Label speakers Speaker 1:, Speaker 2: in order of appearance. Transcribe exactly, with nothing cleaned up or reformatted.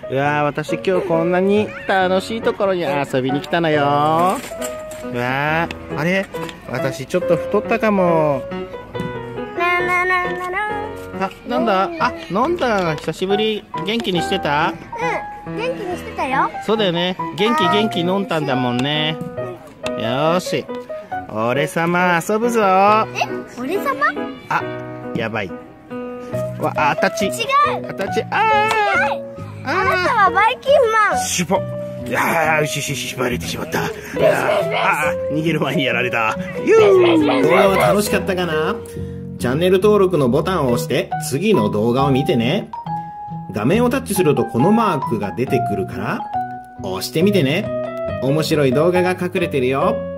Speaker 1: うわー、私今日こんなに楽しいところに遊びに来たのよ。うわー、あれ、私ちょっと太ったかも。あ、なんだ、あ、飲んだ、久しぶり。元気にしてた？
Speaker 2: うん、元気にしてたよ。
Speaker 1: そうだよね。元気元気飲んだんだもんね。よーし、俺様遊ぶぞ。
Speaker 2: え、俺様？
Speaker 1: あ、やばい。わ、あたち。違
Speaker 2: う。
Speaker 1: あたち、あー。
Speaker 2: あなたはバイキンマン。
Speaker 1: しぼ。いやー、しししばれてしまった。いやー、あー、逃げる前にやられた。ゆー。動画は楽しかったかな？チャンネル登録のボタンを押して次の動画を見てね。画面をタッチするとこのマークが出てくるから押してみてね。面白い動画が隠れてるよ。